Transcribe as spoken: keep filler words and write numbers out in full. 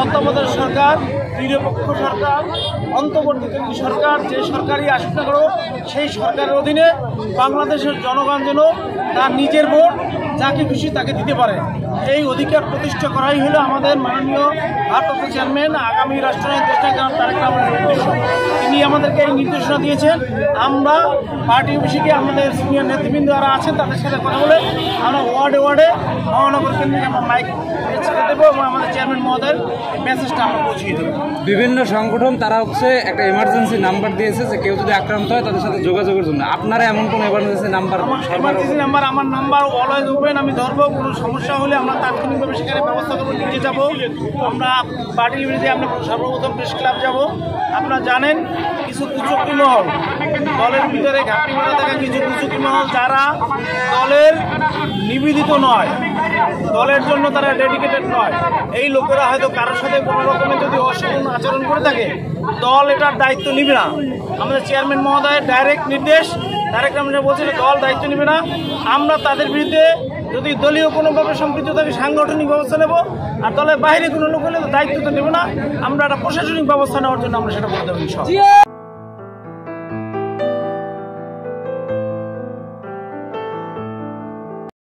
তত্ত্বাবধায়ক সরকার, নিরপেক্ষ সরকার, অন্তর্বর্তীকালীন সরকার, যে সরকারই আসুক না করো সেই সরকারের অধীনে বাংলাদেশের জনগণ যেন তার নিজের ভোট যাকে খুশি তাকে দিতে পারে, এই অধিকার প্রতিষ্ঠা করাই হলো আমাদের মাননীয় ভারপ্রাপ্ত চেয়ারম্যান আগামী রাষ্ট্রনায়ক তারেক রহমানের উদ্দেশ্য। তিনি আমাদেরকে এই নির্দেশনা দিয়েছেন। আমরা পার্টি অফিসে আমাদের সিনিয়র নেতৃবৃন্দ যারা আছেন তাদের সাথে কথা বলে আমরা ওয়ার্ডে ওয়ার্ডে মহানগর কেন্দ্রে আমরা মাইক ছেড়ে দেবো এবং আমাদের চেয়ারম্যান মহোদয়ের মেসেজটা আমরা পৌঁছিয়ে দেবো। বিভিন্ন সংগঠন তারা হচ্ছে একটা এমার্জেন্সি নাম্বার দিয়েছে যে কেউ যদি আক্রান্ত হয় তাদের সাথে যোগাযোগের জন্য। আপনারা এমন কোনো এমার্জেন্সি নাম্বার? এমার্জেন্সি নাম্বার আমার নাম্বার অলওয়েজ ওপেন, আমি ধরবো। কোনো সমস্যা হলে আমরা তাৎক্ষণিকভাবে সেখানে ব্যবস্থা করবো, নিয়ে যাবো। আমরা পার্টি বিরুদ্ধে আমরা সর্বপ্রথম প্রেস ক্লাব যাবো। আপনারা জানেন কিছু কুচক্রী মহল, দলের ভিতরে ঘাপটি মারা থাকা কিছু কুচক্রী মহল যারা দলের নিবেদিত নয়, দলের জন্য তারা ডেডিকেটেড নয়, এই লোকেরা হয়তো কারোর সাথে কোনো রকমের যদি অসাধারণ আচরণ করে থাকে দল এটার দায়িত্ব নিবে না। আমাদের চেয়ারম্যান মহোদয়ের ডাইরেক্ট নির্দেশ, তারেক রহমান বলছে দল দায়িত্ব নেবে না। আমরা তাদের বিরুদ্ধে যদি দলীয় কোনোভাবে সম্পৃক্ত থাকে সাংগঠনিক ব্যবস্থা নেব, আর দলের বাইরে কোনো লোক হলে দায়িত্ব তো নেব না। আমরা একটা প্রশাসনিক ব্যবস্থা নেওয়ার জন্য আমরা সেটা বলে দেবো।